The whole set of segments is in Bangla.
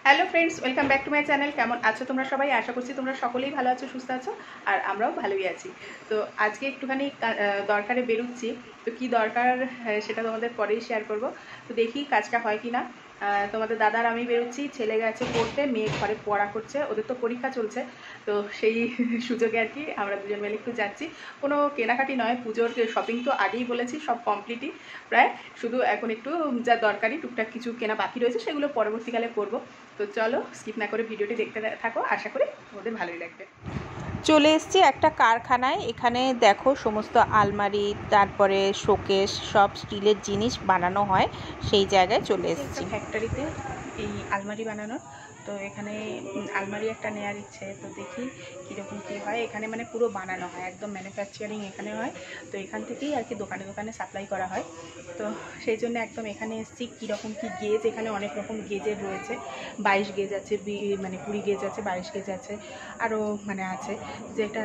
Hello friends, welcome back to my channel. কেমন আছো তোমরা সবাই? আশা করছি তোমরা সকলেই ভালো আছো, সুস্থ আছো, আর আমরাও ভালোই আছি। তো আজকে একটুখানি দরকারে বেরোচ্ছি। তো কি দরকার সেটা তোমাদের পরেই শেয়ার করব। তো দেখি কাজটা হয় কি না। তোমাদের দাদার আমি বেরোচ্ছি, ছেলে গেছে পড়তে, মেয়ে ঘরে পড়া করছে, ওদের তো পরীক্ষা চলছে। তো সেই সুযোগে আর কি আমরা দুজন মিলে একটু যাচ্ছি। কোনো কেনাকাটি নয়, পুজোর শপিং তো আগেই বলেছি সব কমপ্লিটই প্রায়, শুধু এখন একটু যা দরকারি টুকটাক কিছু কেনা বাকি রয়েছে সেগুলো পরবর্তীকালে করব। তো চলো স্কিপ না করে ভিডিওটি দেখতে থাকো, আশা করি তোমাদের ভালোই লাগবে। চলে এসেছি একটা কারখানায়। এখানে দেখো সমস্ত আলমারি, তারপরে শোকেস, সব স্টিলের জিনিস বানানো হয়, সেই জায়গায় চলে এসেছি। ফ্যাক্টরিতে এই আলমারি বানানোর, তো এখানে আলমারি একটা নেওয়ার ইচ্ছে। তো দেখি কীরকম কী হয়। এখানে মানে পুরো বানানো হয়, একদম ম্যানুফ্যাকচারিং এখানে হয়। তো এখান থেকেই আর কি দোকানে দোকানে সাপ্লাই করা হয়। তো সেই জন্য একদম এখানে এসেছি। কীরকম কী গেজ, এখানে অনেক রকম গেজের রয়েছে। 22 গেজ আছে, মানে 20 গেজ আছে, 22 গেজ আছে, আরও মানে আছে যেটা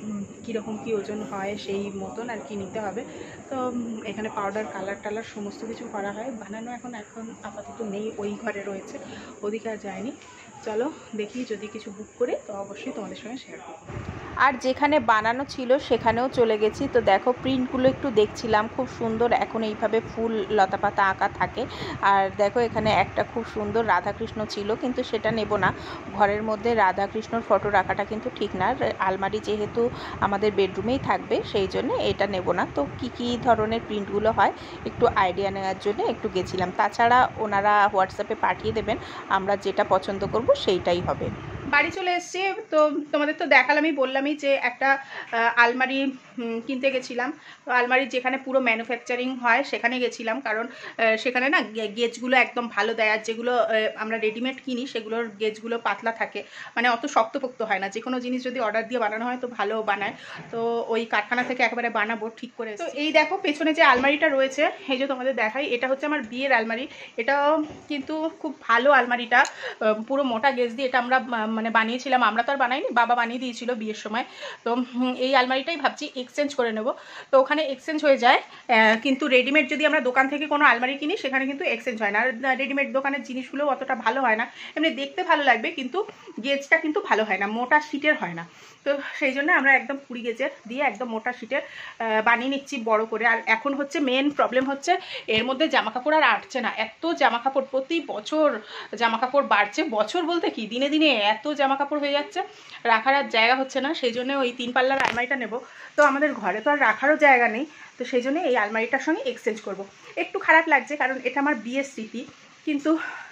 কীরকম কী ওজন হয় সেই মতন আর কি নিতে হবে। তো এখানে পাউডার, কালার টালার সমস্ত কিছু করা হয়। বানানো এখন আপাতত নেই, ওই ঘরে রয়েছে, ওদিকে আর যায়নি। চলো দেখি, যদি কিছু বুক করে তো অবশ্যই তোমাদের সঙ্গে শেয়ার করবো। আর যেখানে বানানো ছিল সেখানেও চলে গেছি। তো দেখো প্রিন্টগুলো একটু দেখছিলাম, খুব সুন্দর। এখন এইভাবে ফুল লতাপাতা আঁকা থাকে। আর দেখো এখানে একটা খুব সুন্দর রাধাকৃষ্ণ ছিল, কিন্তু সেটা নেব না। ঘরের মধ্যে রাধাকৃষ্ণর ফটো রাখাটা কিন্তু ঠিক না। আলমারি যেহেতু আমাদের বেডরুমেই থাকবে, সেই জন্য এটা নেব না। তো কি ধরনের প্রিন্টগুলো হয় একটু আইডিয়া নেওয়ার জন্য একটু গেছিলাম। তাছাড়া ওনারা হোয়াটসঅ্যাপে পাঠিয়ে দেবেন, আমরা যেটা পছন্দ করব সেইটাই হবে। বাড়ি চলে এসেছি। তো তোমাদের তো দেখালামই, বললামই যে একটা আলমারি কিনতে গেছিলাম। তো আলমারি যেখানে পুরো ম্যানুফ্যাকচারিং হয় সেখানে গেছিলাম, কারণ সেখানে না গেজগুলো একদম ভালো দেয়। আর যেগুলো আমরা রেডিমেড কিনি সেগুলোর গেজগুলো পাতলা থাকে, মানে অত শক্তপোক্ত হয় না। যে কোনো জিনিস যদি অর্ডার দিয়ে বানানো হয় তো ভালো বানায়। তো ওই কারখানা থেকে একেবারে বানাবো ঠিক করে। তো এই দেখো পেছনে যে আলমারিটা রয়েছে, এই যে তোমাদের দেখাই, এটা হচ্ছে আমার বিয়ের আলমারি। এটাও কিন্তু খুব ভালো আলমারিটা, পুরো মোটা গেজ দিয়ে এটা আমরা মানে বানিয়েছিলাম। আমরা তো আর বানাইনি, বাবা বানিয়ে দিয়েছিল বিয়ের সময়। তো এই আলমারিটাই ভাবছি এক্সচেঞ্জ করে নেব। তো ওখানে এক্সচেঞ্জ হয়ে যায়, কিন্তু রেডিমেড যদি আমরা দোকান থেকে কোনো আলমারি কিনি সেখানে কিন্তু এক্সচেঞ্জ হয় না। আর রেডিমেড দোকানের জিনিসগুলো অতটা ভালো হয় না। এমনি দেখতে ভালো লাগবে, কিন্তু গেজটা কিন্তু ভালো হয় না, মোটা শিটের হয় না। তো সেই জন্য আমরা একদম 20 গেজের দিয়ে একদম মোটা শিটের বানিয়ে নিচ্ছি বড় করে। আর এখন হচ্ছে মেন প্রবলেম হচ্ছে এর মধ্যে জামাকাপড় আর আটছে না। এত জামাকাপড়, প্রতি বছর জামাকাপড় বাড়ছে। বছর বলতে কি, দিনে দিনে এত জামাকাপড় হয়ে যাচ্ছে, রাখার আর জায়গা হচ্ছে না। সেই জন্য ওই 3 পাল্লার আলমারিটা নেব। তো আমাদের ঘরে তো আর রাখারও জায়গা নেই, তো সেই জন্য এই আলমারিটার সঙ্গে এক্সচেঞ্জ করব। একটু খারাপ লাগছে, কারণ এটা আমার বিয়ের স্মৃতি, কিন্তু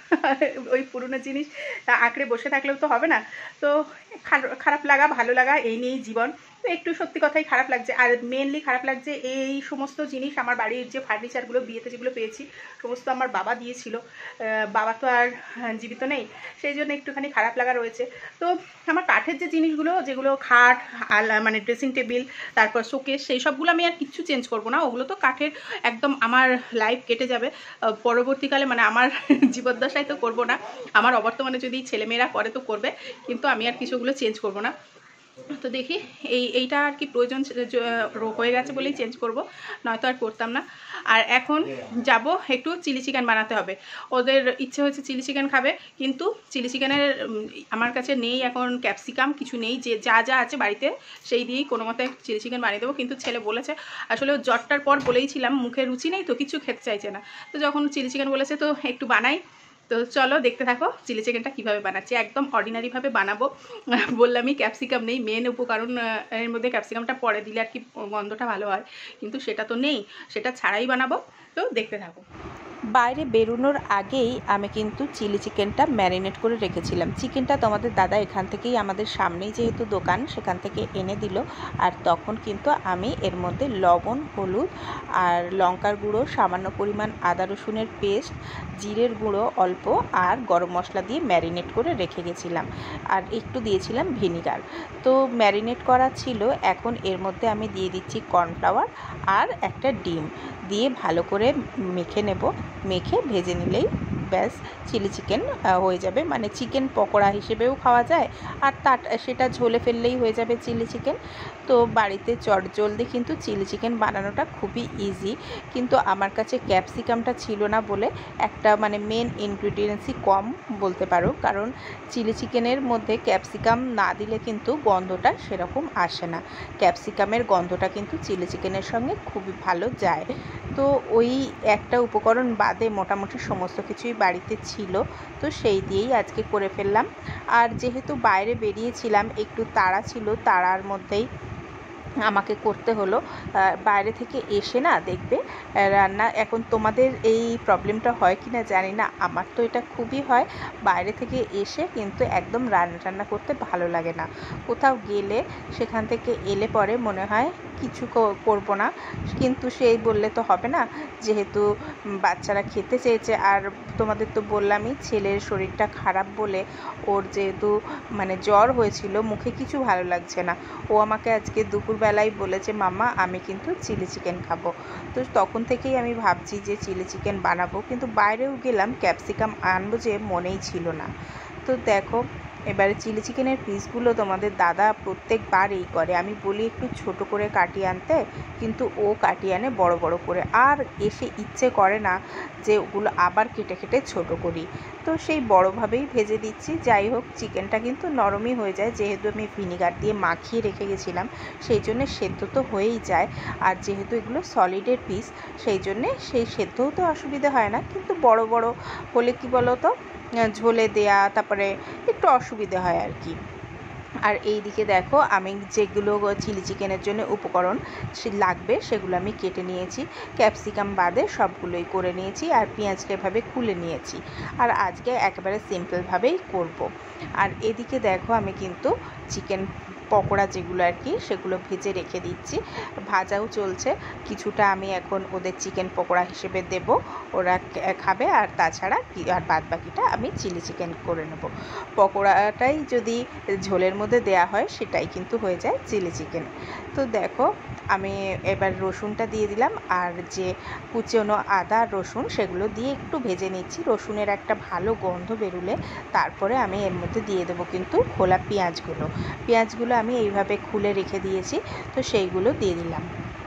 ওই পুরনো জিনিস আঁকড়ে বসে থাকলেও তো হবে না। তো খারাপ লাগা ভালো লাগা এই নিয়েই জীবন। তো একটু সত্যি কথাই খারাপ লাগছে। আর মেনলি খারাপ লাগছে এই সমস্ত জিনিস, আমার বাড়ির যে ফার্নিচারগুলো বিয়েতে যেগুলো পেয়েছি সমস্ত আমার বাবা দিয়েছিল। বাবা তো আর জীবিত নেই, সেই জন্য একটুখানি খারাপ লাগা রয়েছে। তো আমার কাঠের যে জিনিসগুলো, যেগুলো খাট, মানে ড্রেসিং টেবিল, তারপর শোকেস, সেই সবগুলো আমি আর কিচ্ছু চেঞ্জ করব না। ওগুলো তো কাঠের, একদম আমার লাইফ কেটে যাবে পরবর্তীকালে, মানে আমার জীবদ্দশায় তো করব না। আমার অবর্তমানে যদি ছেলেমেয়েরা করে তো করবে, কিন্তু আমি আর কিছুগুলো চেঞ্জ করব না। তো দেখি এইটা আর কি প্রয়োজন হয়ে গেছে বলেই চেঞ্জ করব, নয়তো আর করতাম না। আর এখন যাব একটু চিলি চিকেন বানাতে হবে। ওদের ইচ্ছে হয়েছে চিলি চিকেন খাবে, কিন্তু চিলি চিকেনের আমার কাছে নেই এখন ক্যাপসিকাম, কিছু নেই। যে যা আছে বাড়িতে সেই দিয়েই কোনো মতে চিলি চিকেন বানিয়ে দেবো। কিন্তু ছেলে বলেছে, আসলে জ্বরটার পর বলেইছিলাম মুখে রুচি নেই তো কিছু খেতে চাইছে না। তো যখন চিলি চিকেন বলেছে তো একটু বানাই। তো চলো দেখতে থাকো চিলি চিকেনটা কীভাবে বানাচ্ছি। একদম অর্ডিনারিভাবে বানাবো। বললামই ক্যাপসিকাম নেই, মেন উপকরণ এর মধ্যে ক্যাপসিকামটা পরে দিলে আর কি গন্ধটা ভালো হয়, কিন্তু সেটা তো নেই, সেটা ছাড়াই বানাবো। তো দেখতে থাকো। বাইরে বেরোনোর আগেই আমি কিন্তু চিলি চিকেনটা ম্যারিনেট করে রেখেছিলাম। চিকেনটা তোমাদের দাদা এখান থেকেই, আমাদের সামনেই যেহেতু দোকান, সেখান থেকে এনে দিল। আর তখন কিন্তু আমি এর মধ্যে লবণ, হলুদ আর লঙ্কার গুঁড়ো, সামান্য পরিমাণ আদা রসুনের পেস্ট, জিরের গুঁড়ো অল্প, আর গরম মশলা দিয়ে ম্যারিনেট করে রেখে গেছিলাম। আর একটু দিয়েছিলাম ভিনিগার। তো ম্যারিনেট করা ছিল। এখন এর মধ্যে আমি দিয়ে দিচ্ছি কর্নফ্লাওয়ার আর একটা ডিম দিয়ে ভালো করে মেখে নেব। মেখে ভেজে নিলেই ব্যাস চিলি চিকেন হয়ে যাবে, মানে চিকেন পকোড়া হিসেবেও খাওয়া যায় আর সেটা ঝোলে ফেললেই হয়ে যাবে চিলি চিকেন। তো বাড়িতে চটজলদি কিন্তু চিলি চিকেন বানানোটা খুবই ইজি, কিন্তু আমার কাছে ক্যাপসিকামটা ছিল না বলে একটা মানে মেন ইনগ্রিডিয়েন্টসই কম বলতে পারো, কারণ চিলি চিকেনের মধ্যে ক্যাপসিকাম না দিলে কিন্তু গন্ধটা সেরকম আসে না। ক্যাপসিকামের গন্ধটা কিন্তু চিলি চিকেনের সঙ্গে খুবই ভালো যায়। তো ওই একটা উপকরণ বাদে মোটামুটি সমস্ত কিছুই বাড়িতে ছিল, তো সেই দিয়েই আজকে করে ফেললাম। আর যেহেতু বাইরে বেরিয়েছিলাম, একটু তাড়া ছিল, তাড়ার মধ্যেই আমাকে করতে হলো। বাইরে থেকে এসে না দেখবে রান্না, এখন তোমাদের এই প্রবলেমটা হয় কি না জানি না, আমার তো এটা খুবই হয়। বাইরে থেকে এসে কিন্তু একদম রান্না করতে ভালো লাগে না। কোথাও গেলে সেখান থেকে এলে পরে মনে হয় কিছু করব না, কিন্তু সেই বললে তো হবে না, যেহেতু বাচ্চারা খেতে চেয়েছে। আর তোমাদের তো বললামই ছেলের শরীরটা খারাপ বলে, ওর যেহেতু মানে জ্বর হয়েছিল, মুখে কিছু ভালো লাগছে না। ও আমাকে আজকে দুপুরবেলায় বলেছে মাম্মা আমি কিন্তু চিলি চিকেন খাবো। তো তখন থেকেই আমি ভাবছি যে চিলি চিকেন বানাবো, কিন্তু বাইরেও গেলাম ক্যাপসিকাম আনবো যে মনেই ছিল না। তো দেখো এবারে চিলি চিকেনের পিসগুলো তোমাদের দাদা প্রত্যেকবার এই করে, আমি বলি একটু ছোট করে কাটিয়ে আনতে, কিন্তু ও কাটিয়ে আনে বড় বড় করে, আর এসে ইচ্ছে করে না যে ওগুলো আবার কেটে কেটে ছোট করি। তো সেই বড়োভাবেই ভেজে দিচ্ছি। যাই হোক চিকেনটা কিন্তু নরমই হয়ে যায়, যেহেতু আমি ভিনিগার দিয়ে মাখিয়ে রেখে গেছিলাম, সেই জন্যে সেদ্ধ তো হয়েই যায়। আর যেহেতু এগুলো সলিডের পিস, সেই জন্যে সেই সেদ্ধও তো অসুবিধা হয় না, কিন্তু বড় বড় হলে কি বলো তো ঝোলে দেয়া তারপরে একটু অসুবিধে হয় আর কি। আর এই দিকে দেখো আমি যেগুলো চিলি চিকেনের জন্য উপকরণ লাগবে সেগুলো আমি কেটে নিয়েছি, ক্যাপসিকাম বাদে সবগুলোই করে নিয়েছি, আর পেঁয়াজটা এভাবে খুলে নিয়েছি। আর আজকে একেবারে সিম্পলভাবেই করব। আর এদিকে দেখো আমি কিন্তু চিকেন পকোড়া যেগুলো আর কি সেগুলো ভেজে রেখে দিচ্ছি, ভাজাও চলছে। কিছুটা আমি এখন ওদের চিকেন পকোড়া হিসেবে দেব, ওরা খাবে, আর তাছাড়া আর বাদ বাকিটা আমি চিলি চিকেন করে নেব। পকোড়াটাই যদি ঝোলের মধ্যে দেয়া হয় সেটাই কিন্তু হয়ে যায় চিলি চিকেন। তো দেখো আমি এবার রসুনটা দিয়ে দিলাম, আর যে কুচনো আদা রসুন সেগুলো দিয়ে একটু ভেজে নিচ্ছি। রসুনের একটা ভালো গন্ধ বেরোলে তারপরে আমি এর মধ্যে দিয়ে দেবো কিন্তু খোলা পেঁয়াজগুলো আমি এইভাবে খুলে রেখে দিয়েছি, তো সেইগুলো দিয়ে দিলাম।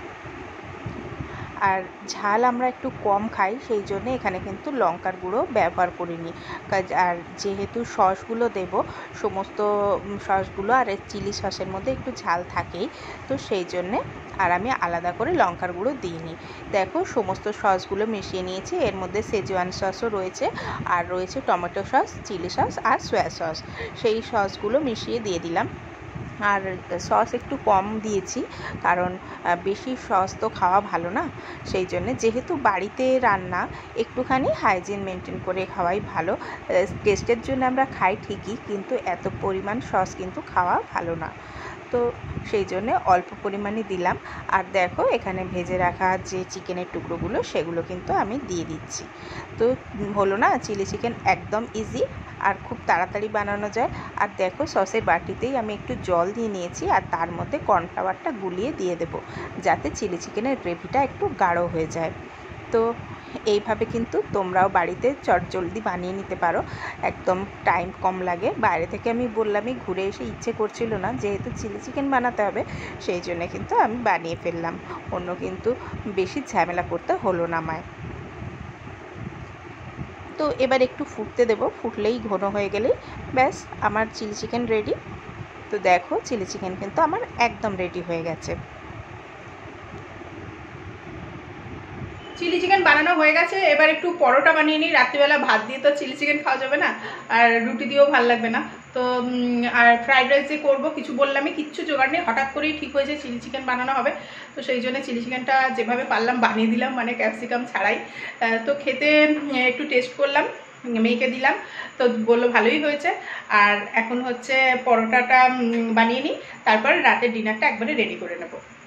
আর ঝাল আমরা একটু কম খাই, সেই জন্য এখানে কিন্তু লঙ্কার গুঁড়ো ব্যবহার করিনি। আর যেহেতু সসগুলো দেব, সমস্ত সসগুলো আর চিলি সসের মধ্যে একটু ঝাল থাকেই, তো সেই জন্যে আর আমি আলাদা করে লঙ্কার গুঁড়ো দিইনি। দেখো সমস্ত সসগুলো মিশিয়ে নিয়েছি, এর মধ্যে সেজওয়ান সসও রয়েছে, আর রয়েছে টমেটো সস, চিলি সস আর সয়া সস, সেই সসগুলো মিশিয়ে দিয়ে দিলাম। আর সস একটু কম দিয়েছি, কারণ বেশি সস তো খাওয়া ভালো না, সেই জন্যে যেহেতু বাড়িতে রান্না একটুখানি হাইজিন মেনটেন করে খাওয়াই ভালো। টেস্টের জন্য আমরা খাই ঠিকই, কিন্তু এত পরিমাণ সস কিন্তু খাওয়া ভালো না, তো সেই জন্যে অল্প পরিমাণে দিলাম। আর দেখো এখানে ভেজে রাখা যে চিকেনের টুকরোগুলো সেগুলো কিন্তু আমি দিয়ে দিচ্ছি। তো হলো না চিলি চিকেন, একদম ইজি আর খুব তাড়াতাড়ি বানানো যায়। আর দেখো সসের বাটিতেই আমি একটু জল দিয়ে নিয়েছি, আর তার মধ্যে কর্নফ্লাওয়ারটা গুলিয়ে দিয়ে দেবো, যাতে চিলি চিকেনের গ্রেভিটা একটু গাঢ় হয়ে যায়। তো এইভাবে কিন্তু তোমরাও বাড়িতে চটজলদি বানিয়ে নিতে পারো, একদম টাইম কম লাগে। বাইরে থেকে আমি বললামই ঘুরে এসে ইচ্ছে করছিল না, যেহেতু চিলি চিকেন বানাতে হবে সেই জন্য কিন্তু আমি বানিয়ে ফেললাম, অন্য কিন্তু বেশি ঝামেলা করতে হলো না আমায়। তো এবার একটু ফুটতে দেবো, ফুটলেই ঘন হয়ে গেলেই ব্যাস আমার চিলি চিকেন রেডি। তো দেখো চিলি চিকেন কিন্তু আমার একদম রেডি হয়ে গেছে। চিলি চিকেন বানানো হয়ে গেছে, এবার একটু পরোটা বানিয়ে নিই। রাত্রিবেলা ভাত দিয়ে তো চিলি চিকেন খাওয়া যাবে না, আর রুটি দিয়েও ভালো লাগবে না। তো আর ফ্রাইড রাইস যে করবো কিছু বললামই, কিচ্ছু জোগাড় নেই, হঠাৎ করেই ঠিক হয়েছে চিলি চিকেন বানানো হবে। তো সেই জন্য চিলি চিকেনটা যেভাবে পারলাম বানিয়ে দিলাম, মানে ক্যাপসিকাম ছাড়াই। তো খেতে একটু টেস্ট করলাম, মেয়েকে দিলাম, তো বললো ভালোই হয়েছে। আর এখন হচ্ছে পরোটাটা বানিয়ে নিই, তারপর রাতের ডিনারটা একবারে রেডি করে নেবো।